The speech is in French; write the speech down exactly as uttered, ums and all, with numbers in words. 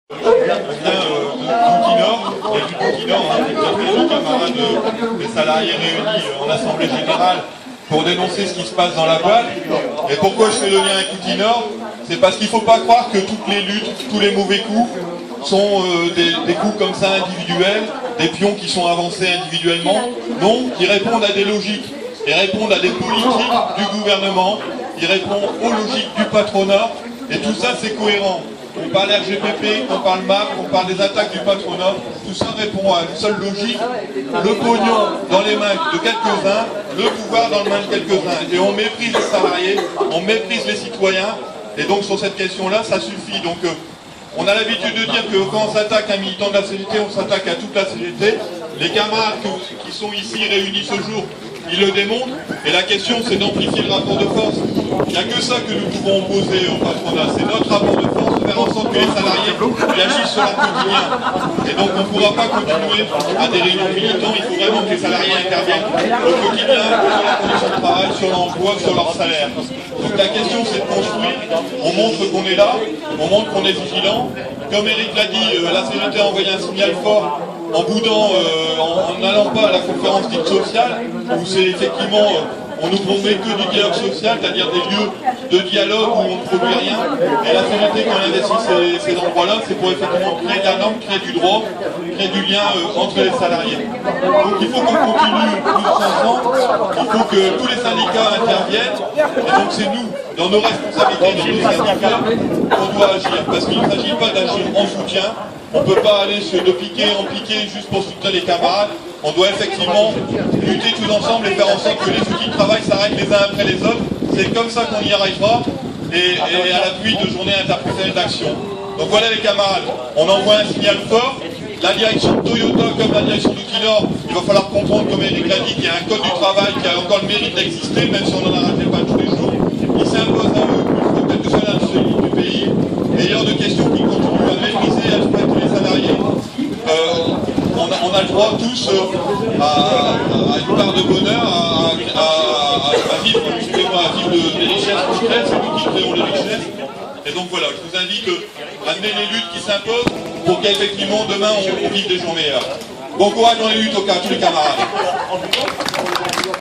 vient euh, d'Outil Nord, et du Outil Nord, hein, les camarades euh, des salariés réunis euh, en assemblée générale pour dénoncer ce qui se passe dans la boîte. Et pourquoi je fais le lien avec Outil Nord? C'est parce qu'il ne faut pas croire que toutes les luttes, tous les mauvais coups sont euh, des, des coups comme ça individuels, des pions qui sont avancés individuellement. Non, qui répondent à des logiques, ils répondent à des politiques du gouvernement, ils répondent aux logiques du patronat, et tout ça c'est cohérent. On parle R G P P, on parle M A P, on parle des attaques du patronat, tout ça répond à une seule logique, le pognon dans les mains de quelques-uns, le pouvoir dans les mains de quelques-uns. Et on méprise les salariés, on méprise les citoyens, et donc sur cette question-là, ça suffit. Donc euh, on a l'habitude de dire que quand on s'attaque à un militant de la C G T, on s'attaque à toute la C G T. Les camarades que, qui sont ici réunis ce jour, ils le démontrent, et la question c'est d'amplifier le rapport de force. Il n'y a que ça que nous pouvons opposer au patronat, c'est notre rapport de force, faire en sorte que les salariés réagissent sur leur quotidien. Et donc on ne pourra pas continuer à des réunions militants, il faut vraiment que les salariés interviennent au quotidien, sur la condition de travail, sur l'emploi, sur leur salaire. Donc la question c'est de construire, on montre qu'on est là, on montre qu'on est vigilant. Comme Eric l'a dit, euh, la C G T a envoyé un signal fort en boudant, euh, en n'allant pas à la conférence dite sociale, où c'est effectivement, euh, on nous promet que du dialogue social, c'est-à-dire des lieux de dialogue où on ne produit rien. Et la C G T, quand elle investit ces, ces endroits-là, c'est pour effectivement créer de la norme, créer du droit, créer du lien euh, entre les salariés. Donc il faut qu'on continue tous ensemble, il faut que tous les syndicats interviennent, et donc c'est nous, dans nos responsabilités, dans nos syndicats, qu'on doit agir, parce qu'il ne s'agit pas d'agir en soutien. On ne peut pas aller se de piquer en piquer juste pour soutenir les camarades. On doit effectivement lutter tous ensemble et faire en sorte que les outils de travail s'arrêtent les uns après les autres. C'est comme ça qu'on y arrivera, et, et à l'appui de journées interprofessionnelles d'action. Donc voilà les camarades, on envoie un signal fort. La direction de Toyota comme la direction d'Outil Nord, il va falloir comprendre, comme Eric l'a dit, qu'il y a un code du travail qui a encore le mérite d'exister, même si on n'en arrête pas tous les jours. Il s'impose à eux, plus peut-être que cela du pays. Et il y a de questions qui continuent à mépriser et à exploiter les salariés. Euh, on, a, on a le droit tous euh, à, à une part de bonheur, à, à, à, à vivre, excusez-moi, à vivre de, des richesses concrètes, c'est nous qui créons les richesses. Et donc voilà, je vous invite à amener les luttes qui s'imposent pour qu'effectivement demain on, on vive des jours meilleurs. Bon courage dans les luttes aux cas, tous les camarades.